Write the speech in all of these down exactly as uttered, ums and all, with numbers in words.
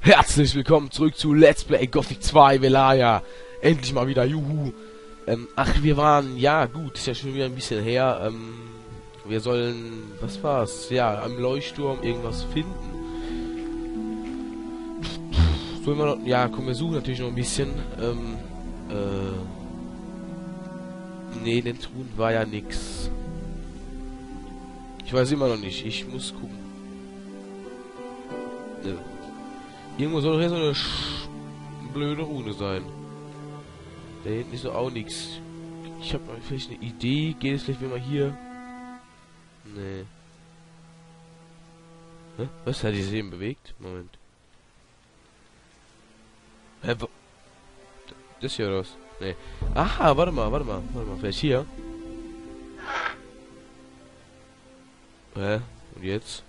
Herzlich willkommen zurück zu Let's Play Gothic zwei Velaya. Endlich mal wieder, juhu. Ähm, ach, wir waren, ja gut, ist ja schon wieder ein bisschen her. Ähm, wir sollen, was war's? Ja, am Leuchtturm irgendwas finden. Sollen wir noch, ja, komm, wir suchen natürlich noch ein bisschen. Ähm, äh, nee, in den Truhen war ja nix. Ich weiß immer noch nicht, ich muss gucken. Ne. Irgendwo soll hier so eine sch blöde Rune sein. Da hinten ist doch auch nichts. Ich habe vielleicht eine Idee. Geht es vielleicht, wenn man hier... Nee. Hä? Was hat die sich eben bewegt? Moment. Hä? Das hier oder was? Nee. Aha, warte mal, warte mal, warte mal. Vielleicht hier? Hä? Und jetzt?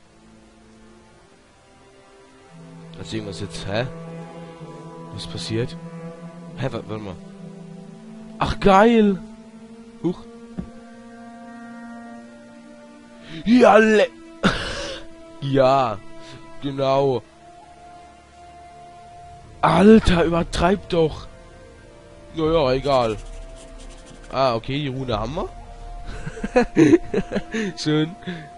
Ist irgendwas jetzt, hä? Was ist passiert? Hä, warte, warte mal. Ach, geil! Huch. Ja, le ja, genau. Alter, übertreib doch. Naja, egal. Ah, okay, die Rune haben wir. Schön.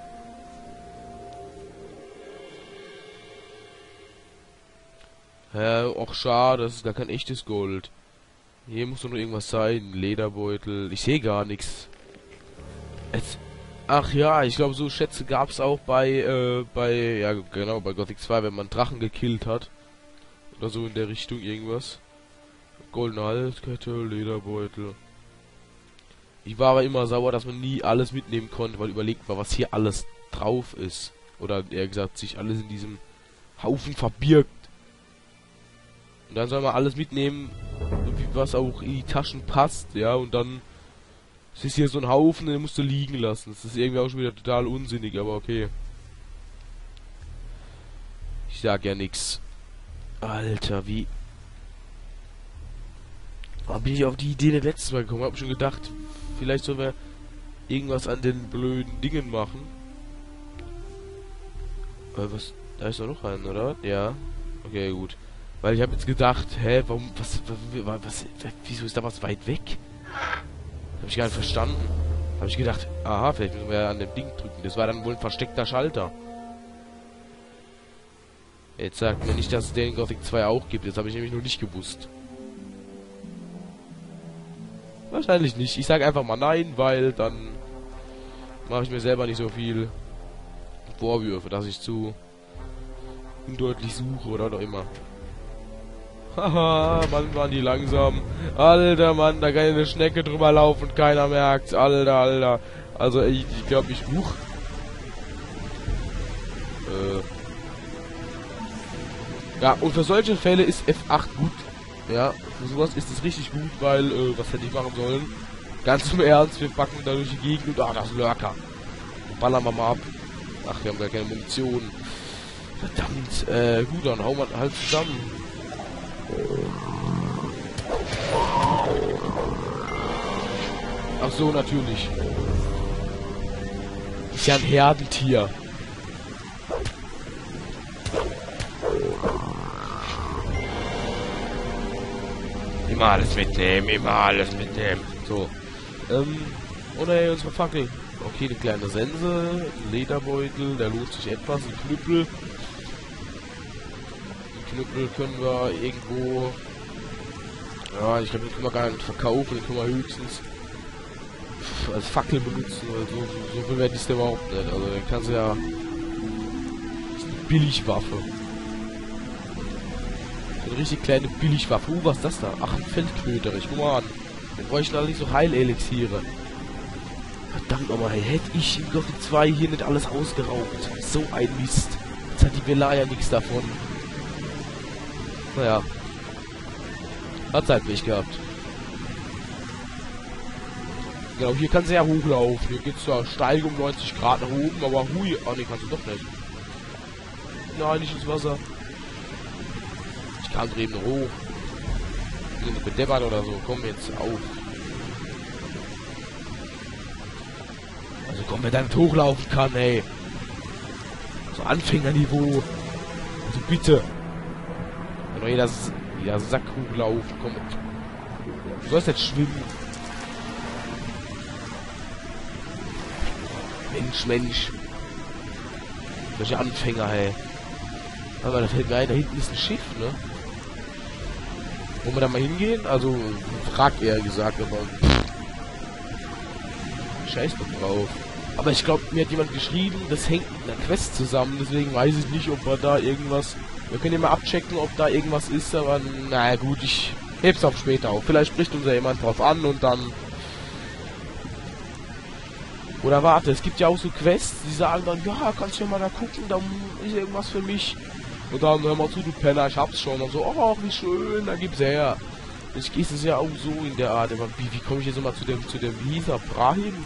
Ja, auch schade, das ist gar kein echtes Gold. Hier muss doch nur irgendwas sein. Lederbeutel. Ich sehe gar nichts. Jetzt. Ach ja, ich glaube, so Schätze gab es auch bei, äh, bei, ja genau, bei Gothic zwei, wenn man Drachen gekillt hat. Oder so in der Richtung irgendwas. Goldene Halskette, Lederbeutel. Ich war aber immer sauer, dass man nie alles mitnehmen konnte, weil überlegt war, was hier alles drauf ist. Oder eher gesagt, sich alles in diesem Haufen verbirgt. Und dann soll man alles mitnehmen, was auch in die Taschen passt, ja, und dann ist hier so ein Haufen, den musst du liegen lassen. Das ist irgendwie auch schon wieder total unsinnig, aber okay. Ich sag ja nix. Alter, wie... Warum bin ich auf die Idee letztes Mal gekommen? Hab schon gedacht, vielleicht sollen wir irgendwas an den blöden Dingen machen. Äh, was... Da ist doch noch ein, oder? Ja. Okay, gut. Weil ich habe jetzt gedacht, hä, warum, was, was, was, wieso ist da was weit weg? Habe ich gar nicht verstanden. Habe ich gedacht, aha, vielleicht müssen wir ja an dem Ding drücken. Das war dann wohl ein versteckter Schalter. Jetzt sagt mir nicht, dass es den in Gothic zwei auch gibt. Das habe ich nämlich noch nicht gewusst. Wahrscheinlich nicht. Ich sage einfach mal nein, weil dann mache ich mir selber nicht so viel Vorwürfe, dass ich zu undeutlich suche oder doch immer. Haha, Mann, waren die langsam. Alter, Mann, da kann eine Schnecke drüber laufen und keiner merkt's. Alter, Alter. Also, ich, ich glaube, ich huch. Äh. Ja, und für solche Fälle ist F acht gut. Ja, für sowas ist es richtig gut, weil, äh, was hätte ich machen sollen? Ganz im Ernst, wir packen da durch die Gegend und, ah, das ist Lurker. Und ballern wir mal ab. Ach, wir haben gar keine Munition. Verdammt, äh, gut, dann hauen wir halt zusammen. Ach so, natürlich. Ist ja ein Herdentier. Immer alles mitnehmen, immer alles mitnehmen. So. Ähm, oder hey, unsere Fackel. Okay, eine kleine Sense, ein Lederbeutel, der lohnt sich etwas, ein Knüppel. Knüppel können wir irgendwo... Ja, ich glaube, den können wir gar nicht verkaufen, den können wir höchstens als Fackel benutzen, oder so, so, so viel wert ist der überhaupt nicht. Also, den kannst du ja... Das ist eine Billigwaffe. Eine richtig kleine Billigwaffe. Uh, was ist das da? Ach, ein Feldknöter, ich guck mal an. Wir bräuchten allerdings so Heilelixiere. Verdammt nochmal, hätte ich in Gothic zwei hier nicht alles ausgeraubt. So ein Mist. Jetzt hat die Velaya nichts davon. Naja. Hat Zeitweg gehabt. Genau, hier kannst du ja hochlaufen. Hier geht's zwar steil um neunzig Grad nach oben, aber hui. Ah, ne, kannst du doch nicht. Nein, nicht ins Wasser. Ich kann drüben hoch. Ich bin bedeppert oder so. Komm jetzt auf. Also komm, wer da nicht hochlaufen kann, ey. So Anfängerniveau. Also bitte. Oder jeder, jeder Sack hochlaufen. Komm. Du sollst jetzt schwimmen. Mensch, Mensch. Welche Anfänger, hey. Aber da fällt mir ein, da hinten ist ein Schiff, ne? Wollen wir da mal hingehen? Also, fragt er gesagt, aber... Scheiß doch drauf. Aber ich glaube, mir hat jemand geschrieben, das hängt mit einer Quest zusammen, deswegen weiß ich nicht, ob wir da irgendwas... Wir können ja mal abchecken, ob da irgendwas ist, aber naja gut, ich heb's auf später auf. Vielleicht spricht uns ja jemand drauf an und dann... Oder warte, es gibt ja auch so Quests, die sagen dann, ja, kannst du ja mal da gucken, da ist irgendwas für mich. Und dann, hör mal zu, du Penner, ich hab's schon. Und so, oh, wie schön, dann gib's her. Ich gehst es ja auch so in der Art, aber wie, wie komme ich jetzt nochmal zu dem, zu dem, wie hieß er, Brahim?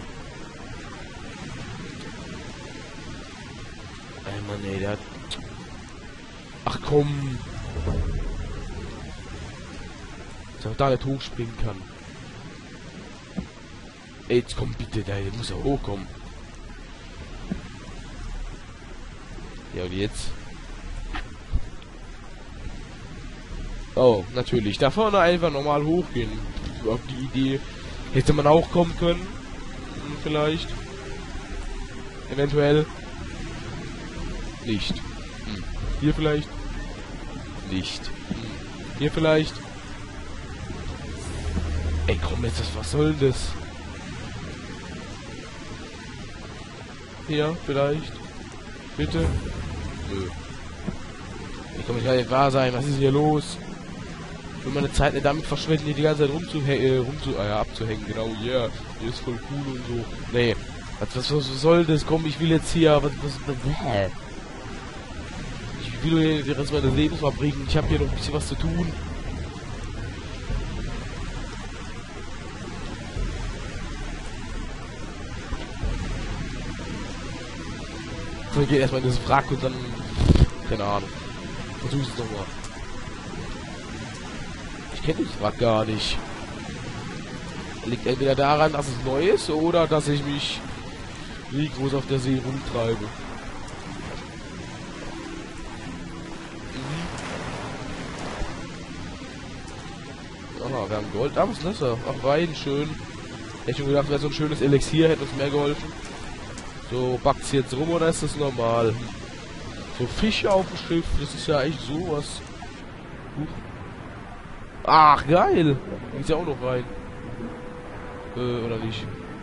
Ey, Mann, ey, der hat... Ach, komm. Dass er da nicht hochspringen kann. Ey, jetzt komm bitte, der muss ja hochkommen. Ja, und jetzt? Oh, natürlich. Da vorne einfach normal hochgehen. Auf die Idee hätte man auch kommen können. Hm, vielleicht. Eventuell. Nicht. Hm. Hier vielleicht. Nicht. Hm. Hier vielleicht. Ey, komm jetzt, was soll denn das? Hier, vielleicht. Bitte. Nö. Ich kann mich gar nicht wahr sein. Was ist hier los? Ich will meine Zeit nicht damit verschwenden, hier die ganze Zeit rumzuhängen, äh, rumzu, ah ja, abzuhängen. Genau, yeah. Hier ist voll cool und so. Nee. Was, was, was soll das? Komm, ich will jetzt hier, was, was, was, ich will hier den Rest meines Lebens verbringen. Ich habe hier noch ein bisschen was zu tun. Ich gehe erstmal in das Wrack und dann... Keine Ahnung. Versuch es nochmal. Ich kenne das Wrack gar nicht. Liegt entweder daran, dass es neu ist, oder dass ich mich wie groß auf der See rumtreibe. Mhm. Aha, wir haben Gold. Ah, was ist das? Ach, Wein, schön. Ich hätte schon gedacht, wäre so ein schönes Elixier, hätte uns mehr geholfen. So, backt's jetzt rum oder ist das normal? So Fische auf dem Schiff, das ist ja echt sowas. Huch. Ach, geil! Geht's ja auch noch rein. Äh, oder nicht?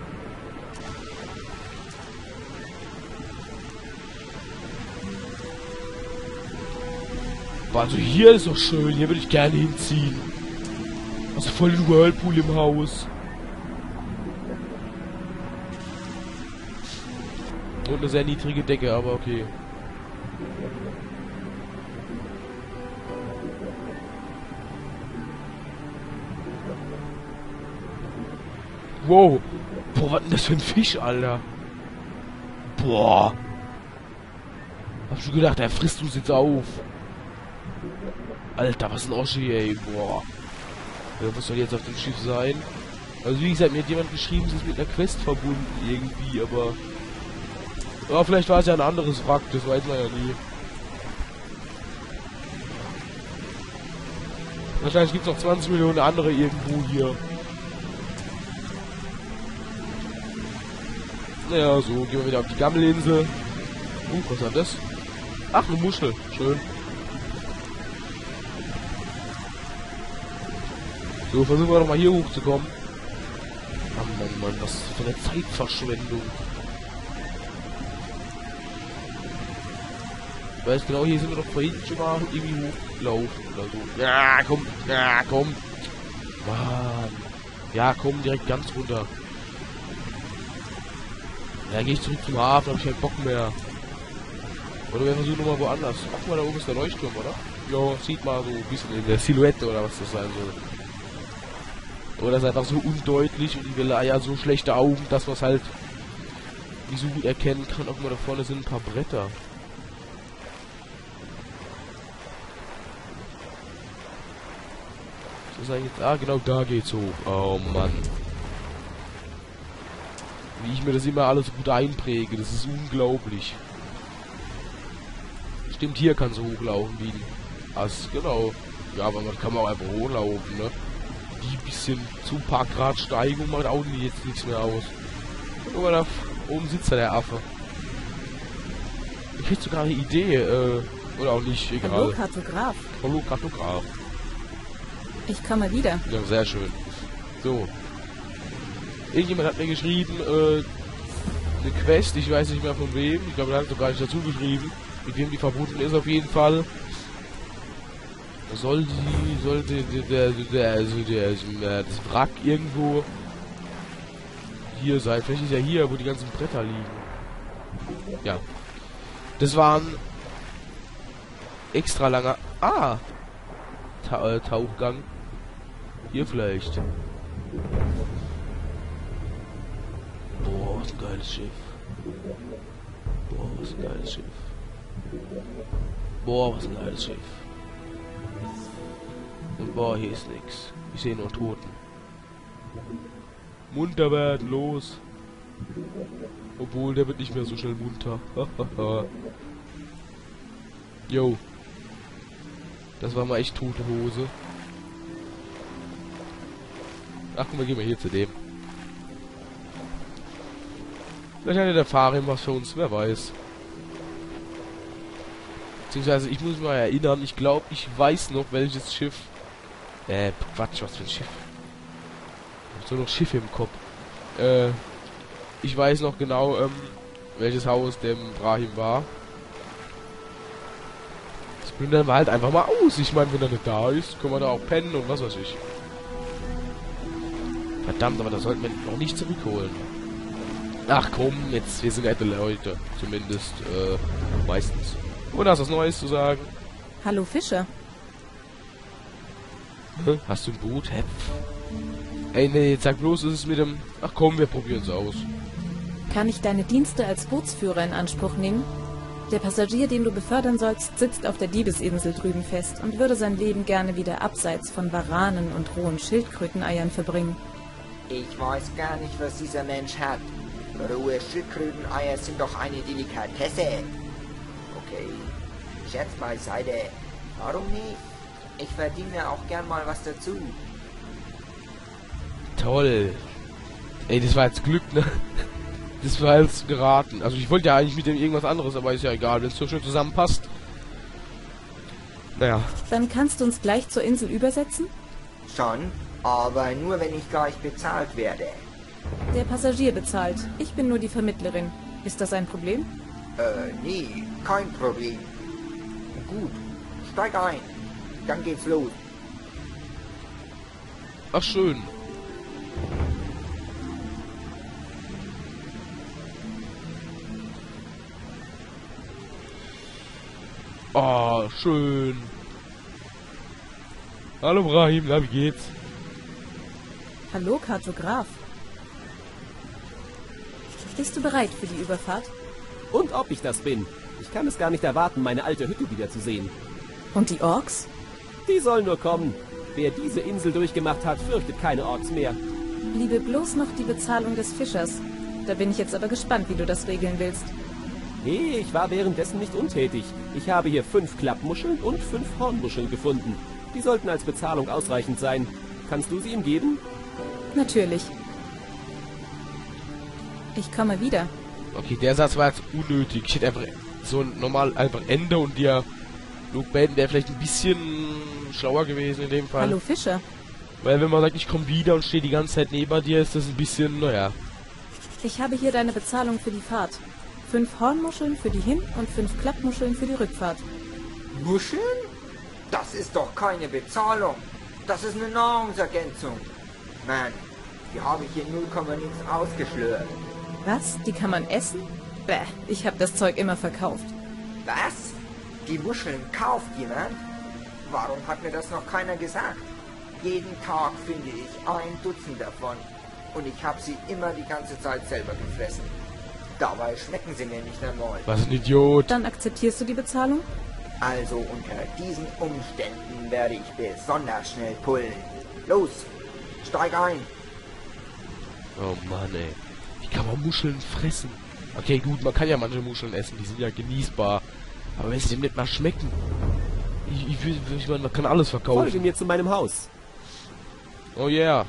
Boah, also hier ist doch schön, hier würde ich gerne hinziehen. Also voll den Whirlpool im Haus. Und eine sehr niedrige Decke, aber okay. Wow. Boah, was denn das für ein Fisch, Alter? Boah. Hab schon gedacht, er frisst uns jetzt auf. Alter, was ein Oschi, ey. Boah. Ja, was soll jetzt auf dem Schiff sein? Also wie gesagt, mir hat jemand geschrieben, es ist mit einer Quest verbunden irgendwie, aber... Ja, vielleicht war es ja ein anderes Wrack, das weiß man ja nie. Wahrscheinlich gibt es noch zwanzig Millionen andere irgendwo hier. Naja, so, gehen wir wieder auf die Gammelinsel. Uh, was war das? Ach, eine Muschel. Schön. So, versuchen wir nochmal hier hochzukommen. Mann, Mann, Mann, was für eine Zeitverschwendung. Ich weiß genau, hier sind wir doch vorhin schon mal irgendwie hochgelaufen oder so. Ja, komm, ja, komm. Mann. Ja, komm, direkt ganz runter. Ja, gehe ich zurück zum Hafen, hab ich keinen Bock mehr. Oder wir versuchen nochmal woanders. Ach, mal da oben ist der Leuchtturm, oder? Ja, sieht mal so ein bisschen in der Silhouette oder was das sein soll. Oder ist einfach so undeutlich und die Villa ja so schlechte Augen, dass man es halt nicht so gut erkennen kann. Auch mal da vorne sind ein paar Bretter. Was ist eigentlich? Ah, genau da geht's hoch. Oh Mann. Wie ich mir das immer alles gut einpräge, das ist unglaublich. Stimmt, hier kann so hochlaufen wie ein Ass, genau. Ja, aber man kann auch einfach hochlaufen, ne? Die bisschen zu ein paar Grad Steigung macht auch jetzt nichts mehr aus. Guck mal, da oben sitzt da der Affe. Ich krieg sogar eine Idee, äh, oder auch nicht, egal. Hallo, Kartograf. Hallo, Kartograf. Ich komme wieder. Ja, sehr schön. So. Irgendjemand hat mir geschrieben, äh, eine Quest, ich weiß nicht mehr von wem. Ich glaube, er hat sogar nicht dazu geschrieben, mit wem die verbunden ist auf jeden Fall. Soll die, sollte der, der, also der, der, das Wrack irgendwo hier sein. Vielleicht ist ja hier, wo die ganzen Bretter liegen. Ja. Das war ein extra langer, ah, Ta äh, Tauchgang. Hier vielleicht. Boah, was ein geiles Schiff. Boah, was ein geiles Schiff. Boah, was ein geiles Schiff. Und boah, hier ist nix. Ich sehe nur Toten. Munter werden, los. Obwohl, der wird nicht mehr so schnell munter. Yo. Das war mal echt tote Hose. Ach, guck mal, gehen wir hier zu dem. Vielleicht hat der Fahrrad was für uns, wer weiß. Beziehungsweise, ich muss mich mal erinnern, ich glaube, ich weiß noch, welches Schiff... Äh, Quatsch, was für ein Schiff. Ich hab so noch Schiffe im Kopf. Äh, ich weiß noch genau, ähm, welches Haus dem Brahim war. Das plündern wir halt einfach mal aus. Ich meine, wenn er nicht da ist, können wir da auch pennen und was weiß ich. Verdammt, aber da sollten wir noch nicht zurückholen. Ach komm, jetzt, wir sind nette Leute. Zumindest, äh, meistens. Und hast du was Neues zu sagen? Hallo, Fischer. Hä? Hast du ein Boot? Hä? Ey, nee, jetzt sag bloß, ist es mit dem... Ach komm, wir probieren es aus. Kann ich deine Dienste als Bootsführer in Anspruch nehmen? Der Passagier, den du befördern sollst, sitzt auf der Diebesinsel drüben fest und würde sein Leben gerne wieder abseits von Waranen und rohen Schildkröteneiern verbringen. Ich weiß gar nicht, was dieser Mensch hat. Rohe Schildkröteneier sind doch eine Delikatesse. Okay, Scherz beiseite. Warum nicht? Ich verdiene auch gern mal was dazu. Toll. Ey, das war jetzt Glück, ne? Das war jetzt geraten. Also ich wollte ja eigentlich mit dem irgendwas anderes, aber ist ja egal, wenn es so schön zusammenpasst. Naja. Dann kannst du uns gleich zur Insel übersetzen? Schon, aber nur wenn ich gleich bezahlt werde. Der Passagier bezahlt. Ich bin nur die Vermittlerin. Ist das ein Problem? Äh, nee, kein Problem. Gut, steig ein. Dann geht's los. Ach, schön. Oh, schön. Hallo, Brahim, na, wie geht's? Hallo, Kartograf. Bist du bereit für die Überfahrt? Und ob ich das bin. Ich kann es gar nicht erwarten, meine alte Hütte wiederzusehen. Und die Orks? Die sollen nur kommen. Wer diese Insel durchgemacht hat, fürchtet keine Orks mehr. Bliebe bloß noch die Bezahlung des Fischers. Da bin ich jetzt aber gespannt, wie du das regeln willst. Nee, ich war währenddessen nicht untätig. Ich habe hier fünf Klappmuscheln und fünf Hornmuscheln gefunden. Die sollten als Bezahlung ausreichend sein. Kannst du sie ihm geben? Natürlich. Ich komme wieder. Okay, der Satz war jetzt unnötig. Ich hätte einfach so ein normal einfach Ende und dir Luke beenden wäre vielleicht ein bisschen schlauer gewesen in dem Fall. Hallo, Fischer. Weil wenn man sagt, ich komme wieder und stehe die ganze Zeit neben dir, ist das ein bisschen, naja. Ich habe hier deine Bezahlung für die Fahrt. Fünf Hornmuscheln für die Hin- und fünf Klappmuscheln für die Rückfahrt. Muscheln? Das ist doch keine Bezahlung. Das ist eine Nahrungsergänzung. Mann, die habe ich hier null Komma nichts ausgeschlürft. Was? Die kann man essen? Bäh, ich habe das Zeug immer verkauft. Was? Die Muscheln kauft jemand? Warum hat mir das noch keiner gesagt? Jeden Tag finde ich ein Dutzend davon. Und ich habe sie immer die ganze Zeit selber gefressen. Dabei schmecken sie mir nicht einmal. Was ein Idiot. Dann akzeptierst du die Bezahlung? Also unter diesen Umständen werde ich besonders schnell pullen. Los, steig ein. Oh Mann, ey. Wie kann man Muscheln fressen? Okay, gut, man kann ja manche Muscheln essen, die sind ja genießbar. Aber wenn sie dem nicht mal schmecken. Ich, ich, will- ich meine, man kann alles Folge verkaufen. mir zu meinem Haus. Oh yeah.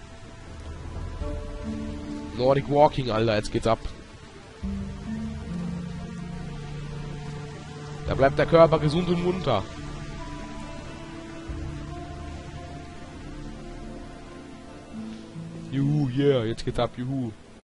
Nordic Walking, Alter, jetzt geht's ab. Da bleibt der Körper gesund und munter. Juhu, yeah, jetzt geht's ab, juhu.